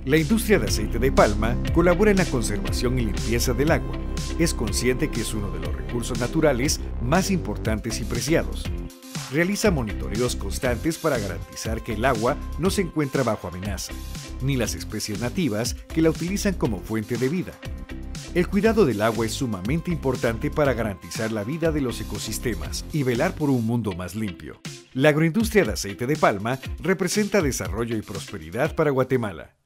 La industria de aceite de palma colabora en la conservación y limpieza del agua. Es consciente que es uno de los recursos naturales más importantes y preciados. Realiza monitoreos constantes para garantizar que el agua no se encuentra bajo amenaza, ni las especies nativas que la utilizan como fuente de vida. El cuidado del agua es sumamente importante para garantizar la vida de los ecosistemas y velar por un mundo más limpio. La agroindustria de aceite de palma representa desarrollo y prosperidad para Guatemala.